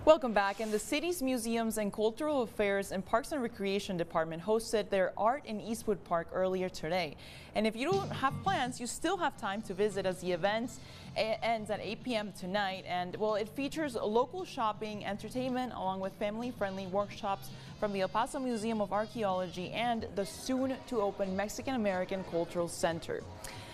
Welcome back. And the city's Museums and Cultural Affairs and Parks and Recreation Department hosted their Art in Eastwood Park earlier today. And if you don't have plans, you still have time to visit as the event ends at 8 p.m. tonight. And well, it features local shopping, entertainment, along with family-friendly workshops from the El Paso Museum of Archaeology and the soon-to-open Mexican American Cultural Center.